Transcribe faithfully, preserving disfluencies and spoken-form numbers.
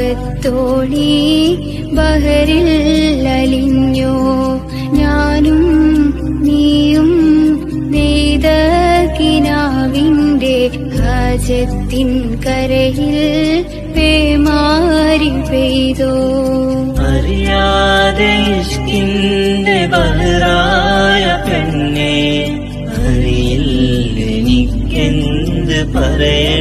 കാലത്തോളി ബഹറിൽ അലിഞ്ഞോ ഞാനും നീയും നെയ്ത കിനാവിന്റെ ഹാജത്തിൻ കരയിൽ പേമാരി പെയ്തോ അറിയാതെ ഇഷ്കിന്റെ ബഹറായ പെണ്ണെ അറിയില്ലെനിക്കെന്ത് പറയണം